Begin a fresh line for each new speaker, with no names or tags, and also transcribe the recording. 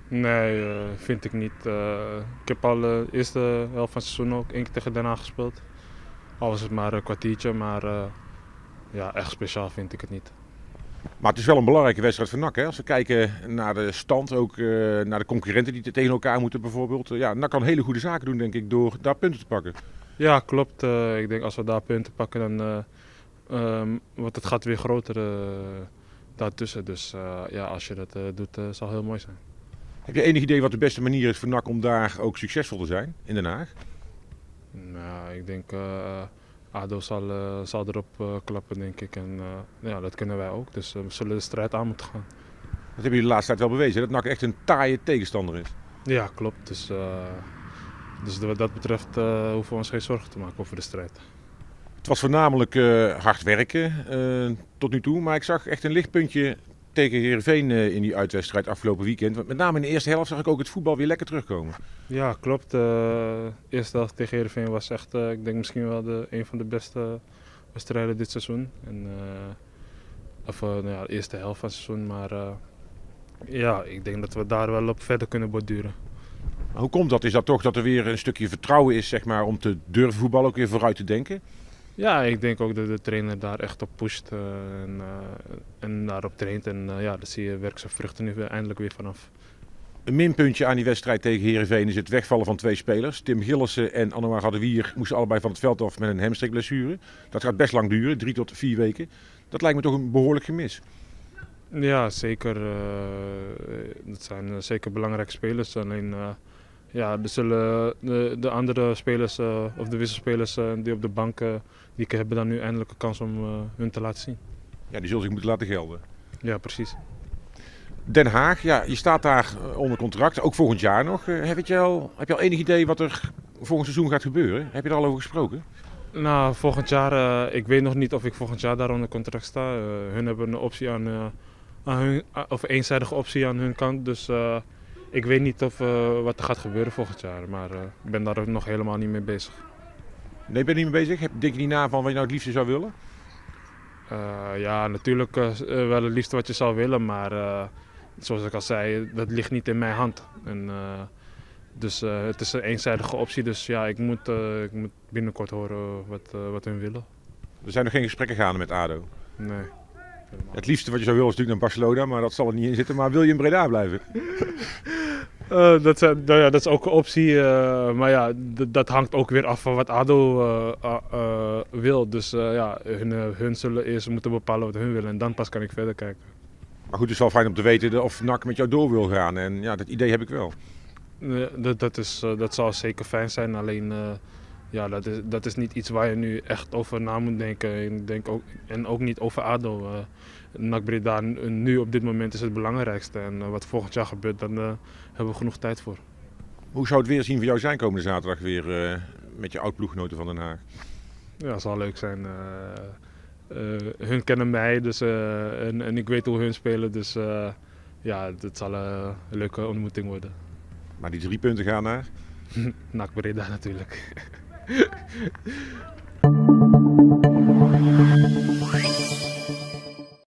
Nee, vind ik niet. Ik heb al de eerste helft van het seizoen ook 1 keer tegen Den Haag gespeeld. Al was het maar een kwartiertje, maar ja, echt speciaal vind ik het niet.
Maar het is wel een belangrijke wedstrijd voor NAC. Hè? Als we kijken naar de stand, ook naar de concurrenten die tegen elkaar moeten bijvoorbeeld. Ja, NAC kan hele goede zaken doen denk ik door daar punten te pakken.
Ja, klopt. Ik denk als we daar punten pakken, dan wordt het gat weer groter daartussen. Dus ja, als je dat doet, zal heel mooi zijn.
Heb je enig idee wat de beste manier is voor NAC om daar ook succesvol te zijn in Den Haag?
Nou, ik denk ADO zal erop klappen, denk ik. En ja, dat kunnen wij ook. Dus we zullen de strijd aan moeten gaan.
Dat hebben jullie de laatste tijd wel bewezen, dat NAC echt een taaie tegenstander is.
Ja, klopt. Dus wat dat betreft hoeven we ons geen zorgen te maken over de strijd.
Het was voornamelijk hard werken tot nu toe, maar ik zag echt een lichtpuntje tegen Heerenveen in die uitwedstrijd afgelopen weekend. Want met name in de eerste helft zag ik ook het voetbal weer lekker terugkomen.
Ja, klopt. De eerste helft tegen Heerenveen was echt, ik denk misschien wel een van de beste wedstrijden dit seizoen. En, nou ja, de eerste helft van het seizoen. Maar ja, ik denk dat we daar wel op verder kunnen borduren.
Maar hoe komt dat? Is dat toch dat er weer een stukje vertrouwen is zeg maar, om te durven voetballen, ook weer vooruit te denken?
Ja, ik denk ook dat de trainer daar echt op pusht en daarop traint. En ja, daar zie je werk zijn vruchten nu eindelijk weer vanaf.
Een minpuntje aan die wedstrijd tegen Heerenveen is het wegvallen van 2 spelers. Tim Gillissen en Anouar Haddewier moesten allebei van het veld af met een hamstringblessure. Dat gaat best lang duren, 3 tot 4 weken. Dat lijkt me toch een behoorlijk gemis.
Ja, zeker. Dat zijn zeker belangrijke spelers. Alleen ja, er zullen de andere spelers of de wisselspelers die op de bank die hebben dan nu eindelijk een kans om hun te laten zien.
Ja, die zullen zich moeten laten gelden.
Ja, precies.
Den Haag, ja, je staat daar onder contract, ook volgend jaar nog. Heb je al enig idee wat er volgend seizoen gaat gebeuren? Heb je er al over gesproken?
Nou, volgend jaar, ik weet nog niet of ik volgend jaar daar onder contract sta. Hun hebben een optie of een eenzijdige optie aan hun kant. Dus ik weet niet wat er gaat gebeuren volgend jaar. Maar ik ben daar ook nog helemaal niet mee bezig.
Nee, ben je niet mee bezig? Denk je niet na van wat je nou het liefste zou willen?
Ja, natuurlijk wel het liefste wat je zou willen, maar zoals ik al zei, dat ligt niet in mijn hand. En, dus het is een eenzijdige optie, dus ja, ik moet binnenkort horen wat hun willen.
Er zijn nog geen gesprekken gaande met ADO.
Nee.
Het liefste wat je zou willen is natuurlijk naar Barcelona, maar dat zal er niet in zitten. Maar wil je in Breda blijven?
Nou ja, dat is ook een optie, maar ja, dat hangt ook weer af van wat ADO wil. Dus ja, hun zullen eerst moeten bepalen wat hun willen en dan pas kan ik verder kijken.
Maar goed, het is wel fijn om te weten of NAC met jou door wil gaan. En ja, dat idee heb ik wel.
Dat zal zeker fijn zijn, alleen ja, dat is niet iets waar je nu echt over na moet denken. En ook niet over ADO. NAC Breda nu op dit moment is het belangrijkste. En wat volgend jaar gebeurt, dan hebben we genoeg tijd voor.
Hoe zou het weer zien voor jou zijn komende zaterdag weer met je oud-ploeggenoten van Den Haag?
Ja, dat zal leuk zijn. Hun kennen mij dus, en ik weet hoe hun spelen. Dus ja, het zal een leuke ontmoeting worden.
Maar die 3 punten gaan naar?
NAC Breda natuurlijk.